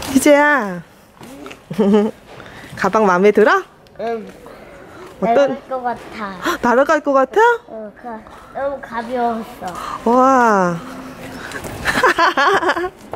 희재야. 가방 마음에 들어? 응. 어떤? 날아갈 것 같아. 날아갈 것 같아? 응, 너무 가벼웠어. 와.